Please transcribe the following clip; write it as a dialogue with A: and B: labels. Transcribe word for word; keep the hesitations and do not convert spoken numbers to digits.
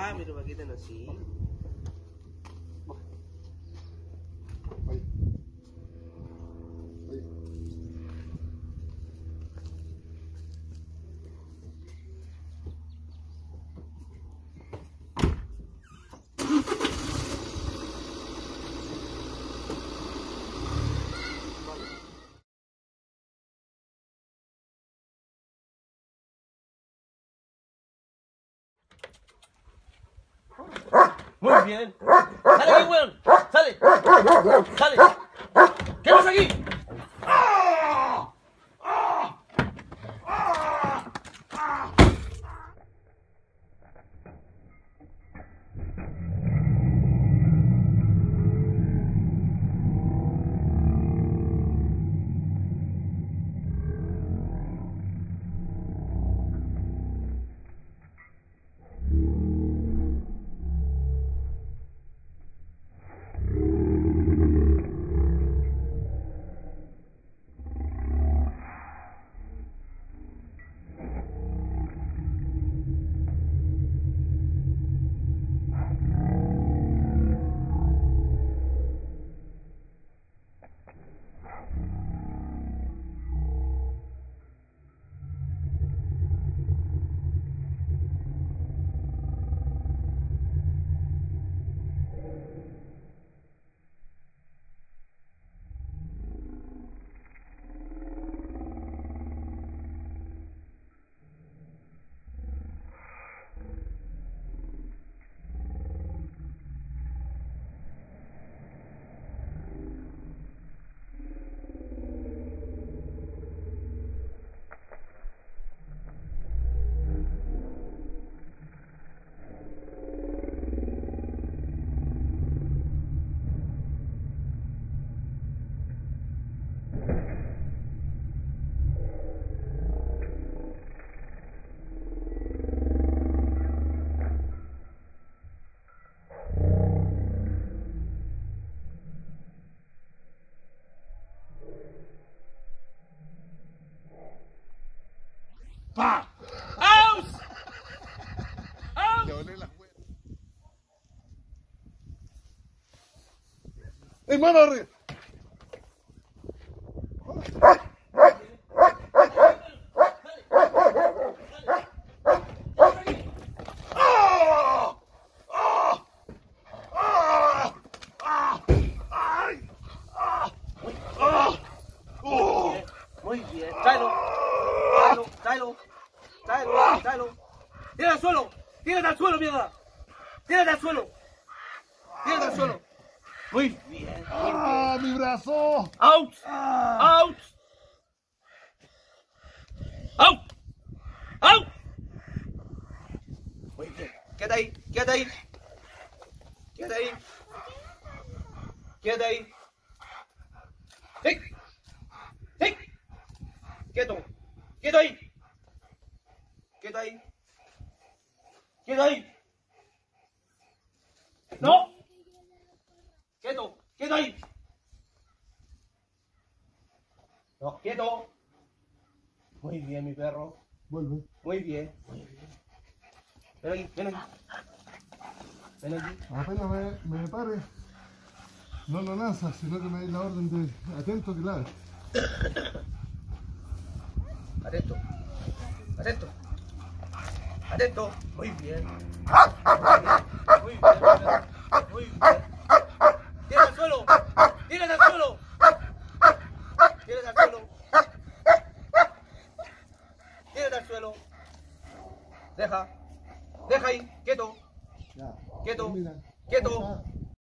A: Ah, pero para qué tan así.
B: Ahí. Ahí.
A: Muy bien. ¡Sale aquí, weón! ¡Sale! ¡Sale! ¿Qué pasa aquí? ¡Pa! ¡Aus! ¡Aus!
B: Le olé las huevas. ¡Eh, mano arriba!
A: Muy bien. Tráelo. Tráelo. Tráelo. Tráelo. Tráelo. Tírate al suelo. Tírate al suelo, mierda. Tírate al suelo. Tírate al suelo. Muy bien.
B: ¡Ah, mi brazo!
A: Out.
B: ¡Ah!
A: Out. Out. Out. Muy bien. Quédate ahí. Quédate ahí. Quédate ahí. Quédate ahí. ¡Hey! ¡Hey! ¡Quieto! ¡Quieto ahí! ¡Quieto ahí! ¡Quieto ahí! ¡No! ¡Quieto! ¡Quieto ahí! ¡No! ¡Quieto! Muy bien, mi perro.
B: Vuelve.
A: Muy bien. Muy bien. Ven aquí, ven aquí. Ven aquí.
B: Apenas me, me pare, no lo lanzas, sino que me dais la orden de atento que ladre.
A: Atento. Atento. Atento. Muy bien. Muy bien. Muy bien. Tírate al suelo. Tírate al suelo. Tírate al suelo. Tírate al suelo. Deja. Deja ahí. Quieto.
B: Ya.
A: Quieto.
B: Termina.
A: Quieto.
B: Ahí está.